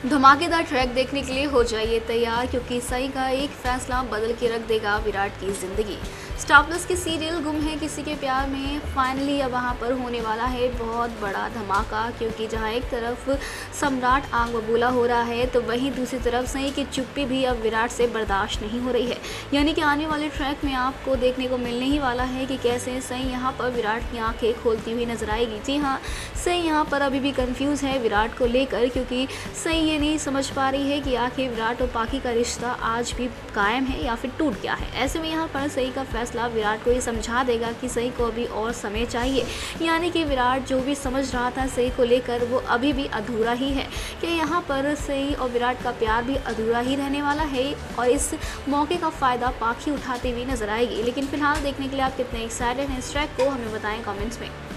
धमाकेदार ट्रैक देखने के लिए हो जाइए तैयार, क्योंकि सई का एक फैसला बदल के रख देगा विराट की जिंदगी। स्टार प्लस की सीरियल गुम है किसी के प्यार में फाइनली अब वहां पर होने वाला है बहुत बड़ा धमाका, क्योंकि जहां एक तरफ सम्राट आग बबूला हो रहा है तो वहीं दूसरी तरफ सई की चुप्पी भी अब विराट से बर्दाश्त नहीं हो रही है। यानी कि आने वाले ट्रैक में आपको देखने को मिलने ही वाला है कि कैसे सई यहाँ पर विराट की आंखें खोलती हुई नजर आएगी। जी हाँ, सई यहाँ पर अभी भी कंफ्यूज है विराट को लेकर, क्योंकि सई ये नहीं समझ पा रही है कि आखिर विराट और पाखी का रिश्ता आज भी कायम है या फिर टूट गया है। ऐसे में यहाँ पर सई का फैसला विराट को ये समझा देगा कि सई को अभी और समय चाहिए। यानी कि विराट जो भी समझ रहा था सई को लेकर वो अभी भी अधूरा ही है, कि यहाँ पर सई और विराट का प्यार भी अधूरा ही रहने वाला है और इस मौके का फ़ायदा पाखी उठाती हुई नजर आएगी। लेकिन फिलहाल देखने के लिए आप कितने एक्साइटेड हैं इस ट्रैक को, हमें बताएं कमेंट्स में।